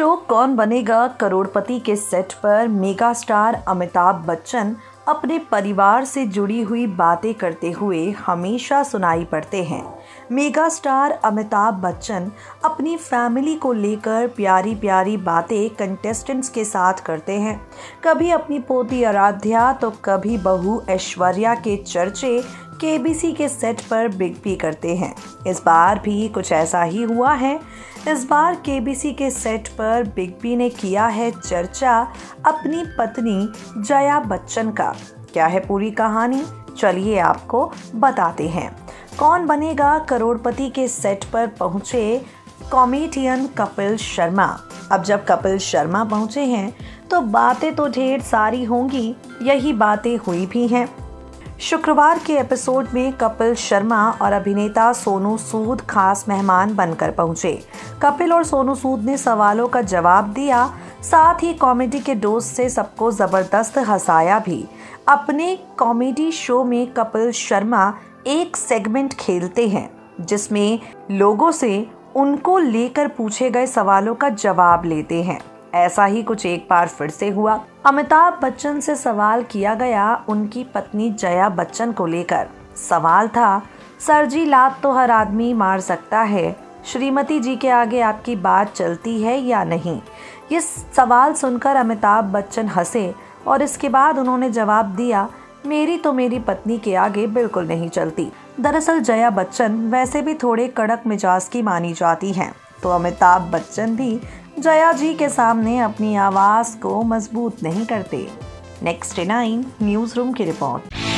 Show कौन बनेगा करोड़पति के सेट पर मेगा स्टार अमिताभ बच्चन अपने परिवार से जुड़ी हुई बातें करते हुए हमेशा सुनाई पड़ते हैं। मेगा स्टार अमिताभ बच्चन अपनी फैमिली को लेकर प्यारी प्यारी बातें कंटेस्टेंट्स के साथ करते हैं। कभी अपनी पोती आराध्या तो कभी बहू ऐश्वर्या के चर्चे केबीसी के सेट पर बिग बी करते हैं। इस बार भी कुछ ऐसा ही हुआ है। इस बार केबीसी के सेट पर बिग बी ने किया है चर्चा अपनी पत्नी जया बच्चन का। क्या है पूरी कहानी, चलिए आपको बताते हैं। कौन बनेगा करोड़पति के सेट पर पहुंचे कॉमेडियन कपिल शर्मा। अब जब कपिल शर्मा पहुंचे हैं तो बातें तो ढेर सारी होंगी, यही बातें हुई भी हैं। शुक्रवार के एपिसोड में कपिल शर्मा और अभिनेता सोनू सूद खास मेहमान बनकर पहुंचे। कपिल और सोनू सूद ने सवालों का जवाब दिया, साथ ही कॉमेडी के डोज से सबको जबरदस्त हंसाया भी। अपने कॉमेडी शो में कपिल शर्मा एक सेगमेंट खेलते हैं जिसमें लोगों से उनको लेकर पूछे गए सवालों का जवाब लेते हैं। ऐसा ही कुछ एक बार फिर से हुआ। अमिताभ बच्चन से सवाल किया गया उनकी पत्नी जया बच्चन को लेकर। सवाल था, सर जी लात तो हर आदमी मार सकता है, श्रीमती जी के आगे आपकी बात चलती है या नहीं। ये सवाल सुनकर अमिताभ बच्चन हंसे और इसके बाद उन्होंने जवाब दिया, मेरी तो मेरी पत्नी के आगे बिल्कुल नहीं चलती। दरअसल जया बच्चन वैसे भी थोड़े कड़क मिजाज की मानी जाती हैं, तो अमिताभ बच्चन भी जया जी के सामने अपनी आवाज़ को मजबूत नहीं करते। नेक्स्ट 9 न्यूज़ रूम की रिपोर्ट।